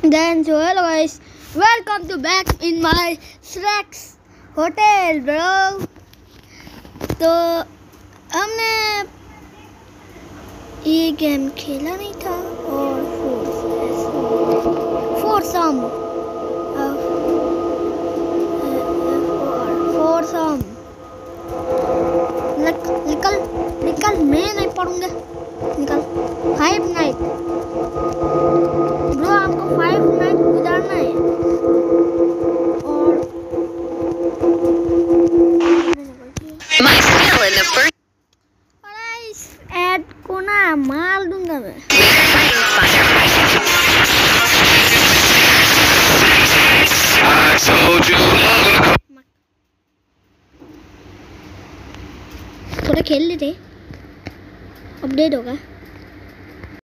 Then so hello guys, welcome to back in my shieks hotel bro. तो हमने ये game खेला नहीं था और फोरसम निकल मैं नहीं पढ़ूंगा निकल 5 नाइट ब्रो आपको 5 नाइट गुजारना है और इस ऐड को ना मार दूंगा मैं थोड़ा खेल लेते अपडेट होगा